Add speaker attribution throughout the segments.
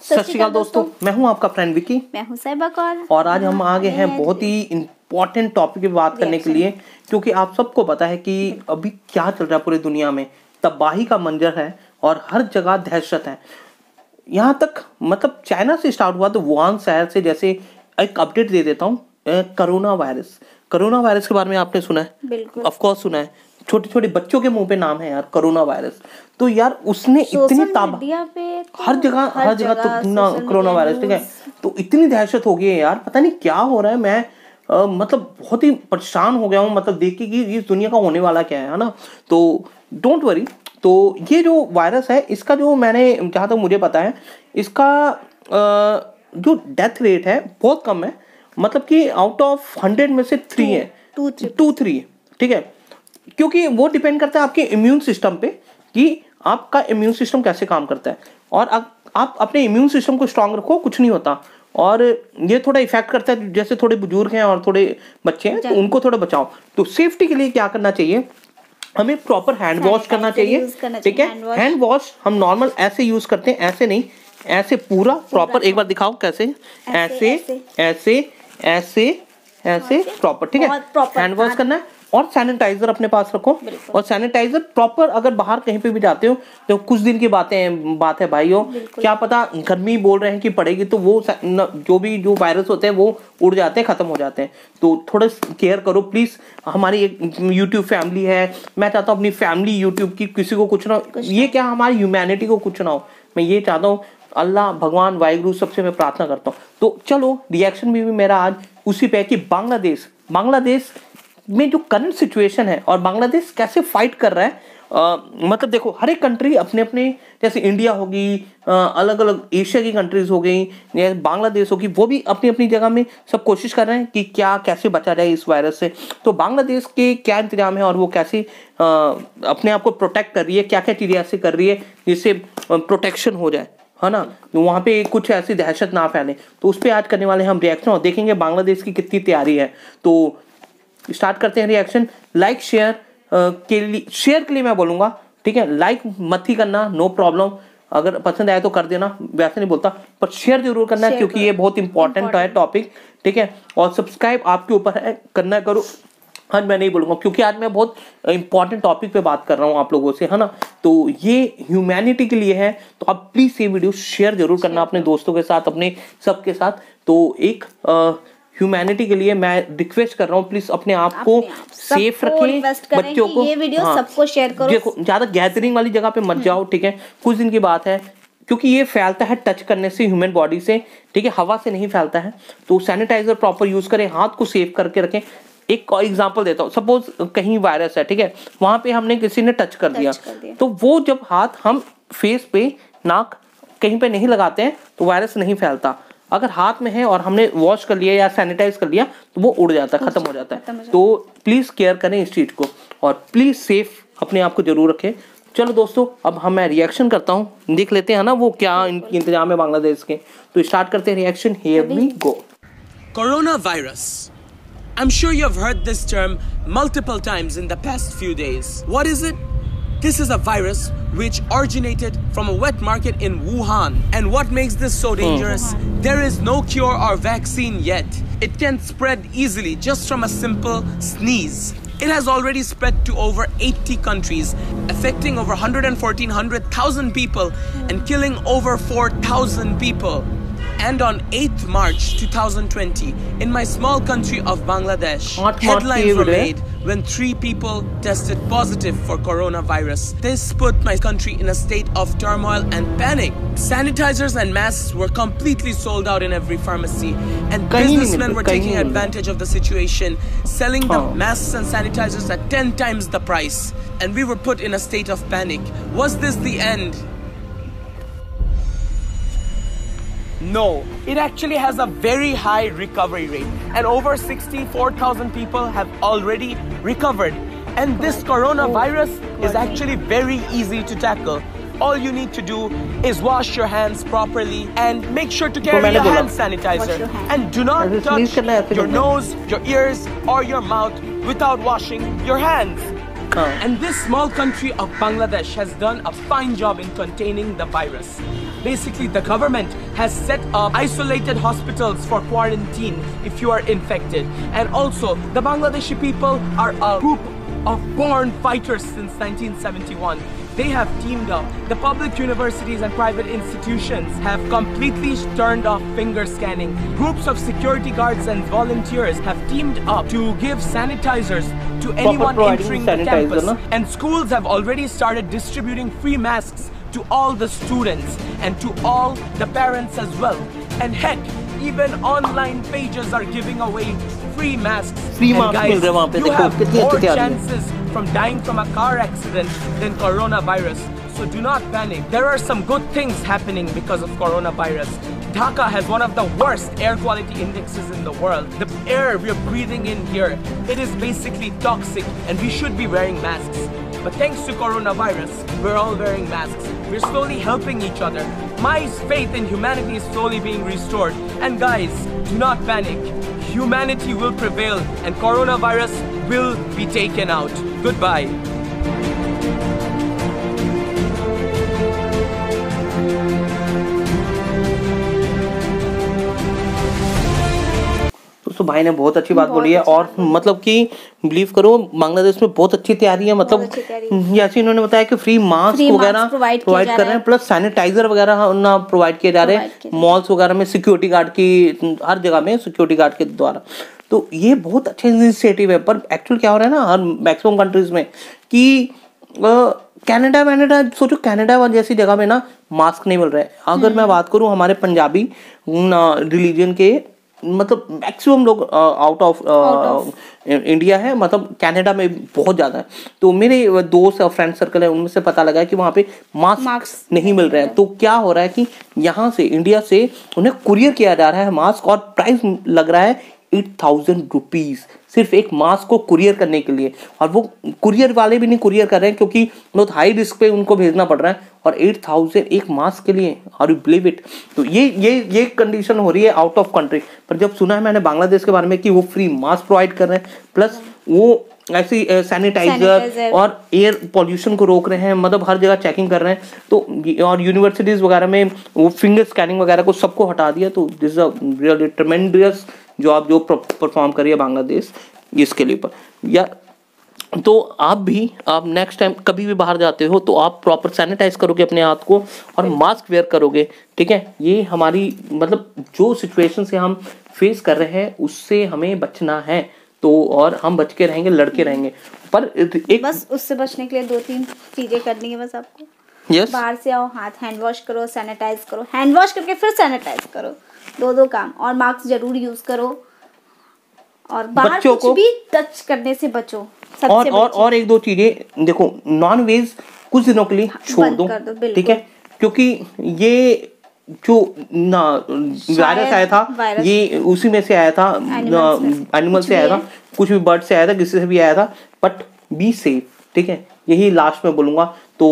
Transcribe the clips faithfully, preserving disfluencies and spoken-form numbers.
Speaker 1: सत श्री अकाल दोस्तों, मैं हूं आपका फ्रेंड विकी।
Speaker 2: मैं हूं साहिबा कौर
Speaker 1: और आज हम आ गए हैं बहुत ही इम्पोर्टेंट टॉपिक पे बात करने के लिए, क्योंकि आप सबको पता है कि अभी क्या चल रहा है पूरी दुनिया में। तबाही का मंजर है और हर जगह दहशत है। यहाँ तक मतलब चाइना से स्टार्ट हुआ तो वुहान शहर से, जैसे एक अपडेट दे देता हूँ, कोरोना वायरस कोरोना वायरस के बारे में आपने सुना है?
Speaker 2: बिल्कुल,
Speaker 1: ऑफ कोर्स सुना है। छोटे छोटे बच्चों के मुंह पे नाम है यार, कोरोना वायरस। तो यार उसने इतनी ताब
Speaker 2: तो
Speaker 1: हर जगह हर जगह तो कोरोना वायरस, ठीक है। तो इतनी दहशत हो गई है यार, पता नहीं क्या हो रहा है। मैं आ, मतलब बहुत ही परेशान हो गया हूँ, मतलब देख के कि इस दुनिया का होने वाला क्या है, है ना। तो डोंट वरी। तो ये जो वायरस है, इसका जो मैंने जहाँ तक मुझे पता है, इसका आ, जो डेथ रेट है बहुत कम है। मतलब कि आउट ऑफ हंड्रेड में से थ्री है,
Speaker 2: टू
Speaker 1: टू थ्री ठीक है। क्योंकि वो डिपेंड करता है आपके इम्यून सिस्टम पे कि आपका इम्यून सिस्टम कैसे काम करता है। और आप, आप अपने इम्यून सिस्टम को स्ट्रांग रखो, कुछ नहीं होता। और ये थोड़ा इफेक्ट करता है, जैसे थोड़े बुजुर्ग हैं और थोड़े बच्चे हैं, तो उनको थोड़ा बचाओ। तो सेफ्टी के लिए क्या करना चाहिए, हमें प्रॉपर हैंड वॉश करना चाहिए, ठीक है। हैंड वॉश हम नॉर्मल ऐसे यूज करते हैं, ऐसे नहीं, ऐसे पूरा प्रॉपर। एक बार दिखाओ कैसे, ऐसे ऐसे ऐसे ऐसे प्रॉपर, ठीक है। हैंड वॉश करना है और सैनिटाइजर अपने पास रखो। और सैनिटाइजर प्रॉपर, अगर बाहर कहीं पे भी जाते हो तो कुछ दिन की बातें हैं बात है भाइयों, क्या पता गर्मी बोल रहे हैं कि पड़ेगी, तो वो जो भी जो वायरस होते हैं वो उड़ जाते हैं, खत्म हो जाते हैं। तो थोड़ा केयर करो प्लीज। हमारी एक यूट्यूब फैमिली है, मैं चाहता हूँ अपनी फैमिली यूट्यूब की किसी को कुछ ना, ये क्या हमारी ह्यूमैनिटी को कुछ ना हो, मैं ये चाहता हूँ। अल्लाह भगवान वाहिगुरु सबसे मैं प्रार्थना करता हूँ। तो चलो रिएक्शन भी, भी मेरा आज उसी पे है कि बांग्लादेश बांग्लादेश में जो करंट सिचुएशन है और बांग्लादेश कैसे फाइट कर रहा है। आ, मतलब देखो, हर एक कंट्री अपने अपने, जैसे इंडिया होगी, अलग अलग एशिया की कंट्रीज हो गई, बांग्लादेश होगी, वो भी अपनी अपनी जगह में सब कोशिश कर रहे हैं कि क्या कैसे बचा जाए इस वायरस से। तो बांग्लादेश के क्या इंतजाम है और वो कैसे आ, अपने आप को प्रोटेक्ट कर रही है, क्या क्या चीज़ें ऐसे कर रही है जिससे प्रोटेक्शन हो जाए, है ना। तो वहाँ पे कुछ ऐसी दहशत ना फैले, तो उस पर आज करने वाले हम रिएक्शन और देखेंगे बांग्लादेश की कितनी तैयारी है। तो स्टार्ट करते हैं रिएक्शन। लाइक शेयर के लिए, शेयर के लिए मैं बोलूँगा, ठीक है। लाइक मत ही करना, नो प्रॉब्लम, अगर पसंद आए तो कर देना, वैसे नहीं बोलता, पर शेयर जरूर करना है क्योंकि ये बहुत इंपॉर्टेंट है टॉपिक, ठीक है। और सब्सक्राइब आपके ऊपर है, करना करो। आज मैं नहीं बोलूँगा क्योंकि आज मैं बहुत इंपॉर्टेंट टॉपिक पे बात कर रहा हूँ आप लोगों से, है ना। तो ये ह्यूमैनिटी के लिए है, तो आप प्लीज़ ये वीडियो शेयर जरूर करना अपने दोस्तों के साथ, अपने सबके साथ। तो एक ह्यूमैनिटी के लिए मैं रिक्वेस्ट कर रहा हूँ, प्लीज अपने आप को सेफ रखें, बच्चों को,
Speaker 2: ये वीडियो
Speaker 1: हाँ,
Speaker 2: सबको शेयर करो।
Speaker 1: देखो ज्यादा गैदरिंग वाली जगह पे मत जाओ, ठीक है। कुछ दिन की बात है, क्योंकि ये फैलता है टच करने से, ह्यूमन बॉडी से, ठीक है, हवा से नहीं फैलता है। तो सैनिटाइजर प्रॉपर यूज करें, हाथ को सेफ करके रखें। एक एग्जांपल देता हूँ, सपोज कहीं वायरस है, ठीक है, वहां पे हमने किसी ने टच कर दिया, तो वो जब हाथ हम फेस पे, नाक कहीं पे नहीं लगाते हैं तो वायरस नहीं फैलता। अगर हाथ में है और हमने वॉश कर लिया या सैनिटाइज कर लिया तो वो उड़ जाता है, खत्म हो जाता है। तो प्लीज केयर करें इस चीज को और प्लीज सेफ अपने आप को जरूर रखें। चलो दोस्तों, अब हम मैं रिएक्शन करता हूँ, देख लेते हैं ना वो क्या इनकी इंतजाम है बांग्लादेश के। तो स्टार्ट करते हैं reaction, here we go.
Speaker 3: Corona virus. I'm sure you've heard this term multiple times in the past few days. What is it? This is a virus which originated from a wet market in Wuhan. And what makes this so dangerous? Mm. There is no cure or vaccine yet. It can spread easily just from a simple sneeze. It has already spread to over eighty countries, affecting over one hundred fourteen thousand people and killing over four thousand people. And on eighth March twenty twenty, in my small country of Bangladesh, headlines were made when three people tested positive for coronavirus. This put my country in a state of turmoil and panic. Sanitizers and masks were completely sold out in every pharmacy, and businessmen were taking advantage of the situation, selling the masks and sanitizers at ten times the price. And we were put in a state of panic. Was this the end? No, it actually has a very high recovery rate, and over sixty-four thousand people have already recovered. And this coronavirus is actually very easy to tackle. All you need to do is wash your hands properly and make sure to carry a hand sanitizer. And do not touch your nose, your ears, or your mouth without washing your hands. And this small country of Bangladesh has done a fine job in containing the virus. Basically, the government has set up isolated hospitals for quarantine if you are infected. And also, the Bangladeshi people are a group of born fighters since nineteen seventy-one. They have teamed up. The public universities and private institutions have completely turned off finger scanning. Groups of security guards and volunteers have teamed up to give sanitizers to anyone entering the campus. No? And schools have already started distributing free masks to all the students and to all the parents as well. And heck, even online pages are giving away free masks.
Speaker 1: Free
Speaker 3: and guys, you have more
Speaker 1: chances
Speaker 3: chances from dying from a car accident than coronavirus. So do not panic. There are some good things happening because of coronavirus. Dhaka has one of the worst air quality indexes in the world. The air we're breathing in here, it is basically toxic and we should be wearing masks. But thanks to coronavirus, we're all wearing masks. We're slowly helping each other. My faith in humanity is slowly being restored. And guys, do not panic. Humanity will prevail and coronavirus will be taken out. Goodbye.
Speaker 1: तो भाई ने बहुत अच्छी बात बोली है और मतलब कि बिलीव करो बांग्लादेश में बहुत अच्छी तैयारी है, मतलब जैसे इन्होंने बताया कि फ्री मास्क वगैरह प्रोवाइड कर रहे हैं, प्लस सैनिटाइजर वगैरह ना प्रोवाइड किए जा रहे हैं मॉल्स वगैरह में, सिक्योरिटी गार्ड की हर जगह में सिक्योरिटी गार्ड के द्वारा। तो ये बहुत अच्छा इनिशिएटिव है। पर एक्चुअल क्या हो रहा है ना हर मैक्सिमम कंट्रीज में कि कनाडा वैनेडा सोचो, कनाडा जैसी जगह में ना मास्क नहीं मिल रहे हैं। अगर मैं बात करूं हमारे पंजाबी रिलीजन के मतलब मैक्सिमम लोग आउट ऑफ इंडिया है, मतलब कनाडा में बहुत ज़्यादा है। तो मेरे दोस्त और फ्रेंड सर्कल है उनमें से पता लगा है कि वहाँ पे मास्क, मास्क नहीं मिल रहे हैं। तो क्या हो रहा है कि यहाँ से इंडिया से उन्हें कुरियर किया जा रहा है मास्क और प्राइस लग रहा है एट थाउजेंड रुपीज़ सिर्फ एक मास्क को कुरियर करने के लिए। और वो कुरियर वाले भी नहीं कुरियर कर रहे हैं क्योंकि बहुत हाई रिस्क पे उनको भेजना पड़ रहा है और एट थाउजेंड एक मास्क के लिए, आर यू बिलीव इट। तो ये ये ये कंडीशन हो रही है आउट ऑफ कंट्री। पर जब सुना है मैंने बांग्लादेश के बारे में कि वो फ्री मास्क प्रोवाइड कर रहे हैं प्लस वो ऐसी सैनिटाइजर और एयर पॉल्यूशन को रोक रहे हैं, मतलब हर जगह चेकिंग कर रहे हैं। तो और यूनिवर्सिटीज वगैरह में वो फिंगर स्कैनिंग वगैरह को सबको हटा दिया। तो this a really tremendous job जो परफॉर्म कर रही है बांग्लादेश इसके लिए पर। या तो आप भी आप नेक्स्ट टाइम कभी भी बाहर जाते हो तो आप प्रॉपर सैनिटाइज करोगे अपने हाथ को और मास्क वेयर करोगे, ठीक है। ये हमारी मतलब जो सिचुएशन से हम फेस कर रहे हैं उससे हमें बचना है। तो और हम बच के रहेंगे, लड़के रहेंगे। पर एक
Speaker 2: बस उससे बचने के लिए दो तीन चीजें करनी है बस आपको।
Speaker 1: yes.
Speaker 2: बाहर से आओ, हाथ हैंड वॉश करो, सैनिटाइज करो, हैंड वॉश करके फिर सैनिटाइज करो, दो दो काम। और मास्क जरूर यूज करो और बाहर कुछ को... भी टच करने से बचो।
Speaker 1: और और और एक दो चीजें देखो, नॉन वेज कुछ दिनों के लिए छोड़ दो, ठीक है, क्योंकि ये जो ना वायरस आया था ये उसी में से आया था, एनिमल से आया था, कुछ भी बर्ड से आया था, किसी से भी आया था। बट बी सेफ, ठीक है, यही लास्ट में बोलूंगा। तो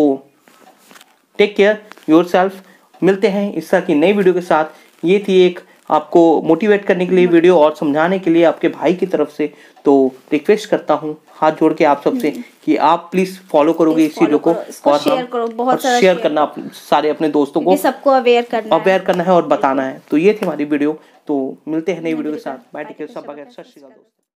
Speaker 1: टेक केयर योरसेल्फ। मिलते हैं इस तरह की नई वीडियो के साथ। ये थी एक आपको मोटिवेट करने के लिए वीडियो और समझाने के लिए आपके भाई की तरफ से। तो रिक्वेस्ट करता हूँ हाथ जोड़ के आप सबसे कि आप प्लीज फॉलो करोगे इस चीजों को और शेयर करो, बहुत सारा शेयर करना सारे अपने दोस्तों को, सबको अवेयर करना अवेयर करना है और बताना है। तो ये थी हमारी वीडियो। तो मिलते हैं नई वीडियो के साथ। बाय, टेक केयर, सब बगैर, सत श्री अकाल दोस्तों।